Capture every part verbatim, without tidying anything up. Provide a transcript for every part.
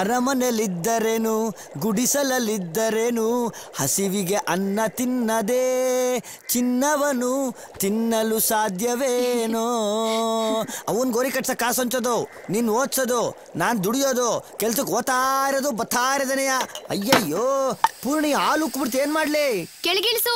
ಅರಮನೆಯಲ್ಲಿದ್ದರೇನು ಗುಡಿಸಲಲ್ಲಿದ್ದರೇನು ಹಸಿವಿಗೆ ಅನ್ನ ತಿನ್ನದೆ ಚಿನ್ನವನು ತಿನ್ನಲು ಸಾಧ್ಯವೇನೋ. ಅವನ್ ಗೋರಿ ಕಟ್ಸ ಕಾಸು ಹಂಚೋದು, ನೀನು ಓದ್ಸೋದು, ನಾನು ದುಡಿಯೋದು, ಕೆಲ್ಸಕ್ಕೆ ಓದ್ತಾ ಇರೋದು ಬತ್ತಾ ಇರೋದನೆಯ. ಅಯ್ಯಯ್ಯೋ ಪೂರ್ಣಿ ಹಾಲು ಉಕ್ಬಿಡ್ತು, ಏನ್ ಮಾಡ್ಲಿ? ಕೆಳಗಿಳಿಸು.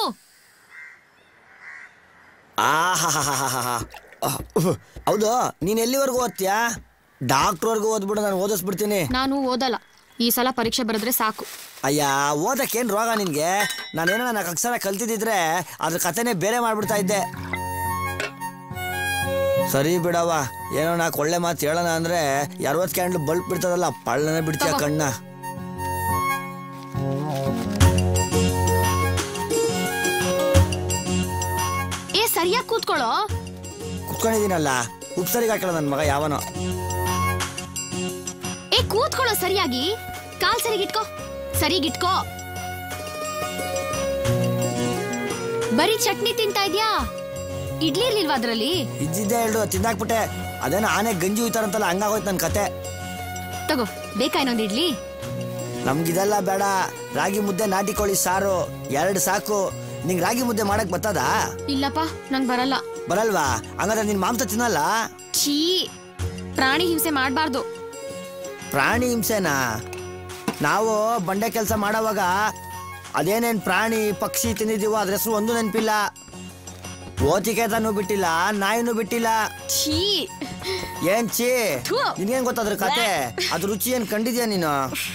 ಆಹಾ ಹೌದು, ನೀನ್ ಎಲ್ಲಿವರೆಗೂ ಓದ್ತೀಯಾ? ಡಾಕ್ಟರ್ವರೆಗೂ ಓದ್ಬಿಡು, ನಾನು ಓದಿಸ್ಬಿಡ್ತೀನಿ. ನಾನು ಓದಲ್ಲ, ಈ ಸಲ ಪರೀಕ್ಷೆ ಬರೆದ್ರೆ ಸಾಕು. ಅಯ್ಯ ಓದಕ್ಕೇನು ರೋಗ ನಿನ್ಗೆ? ನಾನೇನೋ ನಾಲ್ಕು ಅಕ್ಷರ ಕಲ್ತಿದ್ದಿದ್ರೆ ಅದ್ರ ಕಥೆನೇ ಬೇರೆ ಮಾಡ್ಬಿಡ್ತಾ ಇದ್ದೆ. ಸರಿ ಬಿಡವ, ಏನೋ ನಾಲ್ಕು ಒಳ್ಳೆ ಮಾತು ಹೇಳೋಣ ಅಂದ್ರೆ ಅರವತ್ತು ಕ್ಯಾಂಡ್ಲು ಬಲ್ಪ್ ಬಿಡ್ತದಲ್ಲ, ಪಳ್ಳನೆ ಬಿಡ್ತೀಯ ಕಣ್ಣ. ಏ ಸರಿಯಾಗಿ ಕೂತ್ಕೊಳ್ಳೋ. ಕೂತ್ಕೊಂಡಿದ್ದೀನಲ್ಲ, ಉಪ್ಸರಿಗೆ ಹಾಕಲ್ಲ ನನ್ನ ಮಗ ಯಾವನೋ. ಏ ಕೂತ್ಕೊಳ್ಳೋ ಸರಿಯಾಗಿ, ಕಾಲ್ ಸರಿಗಿಟ್ಕೋ, ಸರಿಗಿಟ್ಕೋ. ಬರೀ ಚಟ್ನಿ ತಿಂತಾ ಇದ್ಯಾ? ಇಡ್ಲಿ ಇರ್ಲಿಲ್ವಾ ಅದ್ರಲ್ಲಿ? ಇದ್ದಿದ್ದೆ ಹೇಳು, ತಿಂದಾಕ್ಬಿಟ್ಟೆ. ಅದೇನೋ ಆನೆ ಗಂಜಿ ಉಯ್ತಾರಂತಲ್ಲ, ಹಂಗಾಗೋಯ್ತು ನನ್ನ ಕತೆ. ತಗೋ, ಬೇಕಾ ಇನ್ನೊಂದು ಇಡ್ಲಿ? ನಮ್ಗಿದೆಲ್ಲ ಬೇಡ, ರಾಗಿ ಮುದ್ದೆ ನಾಟಿ ಕೋಳಿ ಸಾರು ಎರಡು ಸಾಕು. ನಿಂಗೆ ರಾಗಿ ಮುದ್ದೆ ಮಾಡಕ್ ಬರ್ತದ? ಇಲ್ಲಪ್ಪ, ನಂಗೆ ಬರಲ್ಲ. ಬರಲ್ವಾ? ಹಂಗಾದ್ರೆ ನಿನ್ ಮಾಂಸ ತಿನ್ನಲ್ಲ? ಛೀ, ಪ್ರಾಣಿ ಹಿಂಸೆ ಮಾಡಬಾರ್ದು. ಪ್ರಾಣಿ ಹಿಂಸೆನಾ? ನಾವು ಬಂಡೆ ಕೆಲಸ ಮಾಡೋವಾಗ ಅದೇನೇನ್ ಪ್ರಾಣಿ ಪಕ್ಷಿ ತಿಂದಿದೀವೋ ಅದ್ರ ಹೆಸರು ಒಂದು ನೆನಪಿಲ್ಲ. ಓತಿಕೆತನೂ ಬಿಟ್ಟಿಲ್ಲ, ನಾಯಿನೂ ಬಿಟ್ಟಿಲ್ಲ. ಛೀ, ಏನ್ ಛೀ? ನಿನ್ಗೇನ್ ಗೊತ್ತಾದ್ರ ಕತೆ? ಅದ್ರ ರುಚಿ ಏನ್ ಕಂಡಿದ್ಯಾ ನೀನು?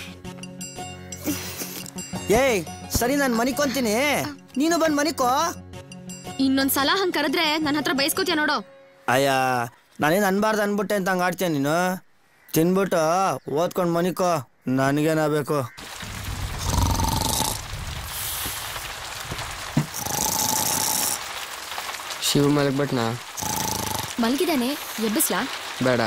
ಏಯ್ ಸರಿ, ನಾನು ಮನಿಕೊಂತೀನಿ, ನೀನು ಬಂದ್ ಮನಿಕೋ. ಇನ್ನೊಂದ್ಸಲ ಹಂಗ್ ಕರೆದ್ರೆ ನನ್ನ ಹತ್ರ ಬಯಸ್ಕೋತಿಯ ನೋಡು. ಅಯ್ಯ, ನಾನೇನು ಅನ್ಬಾರ್ದು ಅನ್ಬಿಟ್ಟೆ ಅಂತ ಹಂಗ ಆಡ್ತೀಯ ನೀನು. ತಿನ್ಬಿಟ್ಟು ಓದ್ಕೊಂಡು ಮನಿಕೋ, ನನಗೇನಾಗಬೇಕು? ಶಿವ ಮಲಗ್ಬಿಟ್ನಾ? ಮಲಗಿದಾನೆ, ಎಬ್ಬಿಸ್ಲಾ? ಬೇಡ.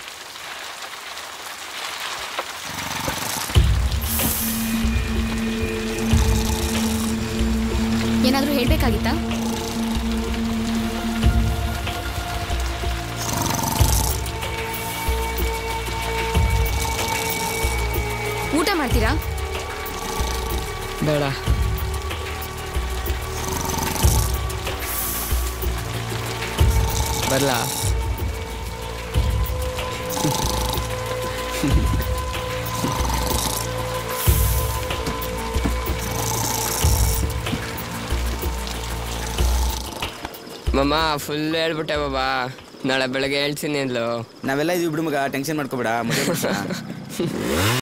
ಏನಾದ್ರೂ ಹೇಳ್ಬೇಕಾಗಿತ್ತಾ? ಊಟ ಮಾಡ್ತೀರಾ? ಬೇಡ. ಬರ್ಲಾ? ಮಮ್ಮ ಫುಲ್ ಹೇಳ್ಬಿಟ್ಟೆ ಬಾಬಾ, ನಾಳೆ ಬೆಳಗ್ಗೆ ಹೇಳ್ತೀನಿ ಅಂದ್ಲು. ನಾವೆಲ್ಲ ಇದೀವಿ ಬಿಡು ಮಗ, ಟೆನ್ಷನ್ ಮಾಡ್ಕೋಬೇಡ.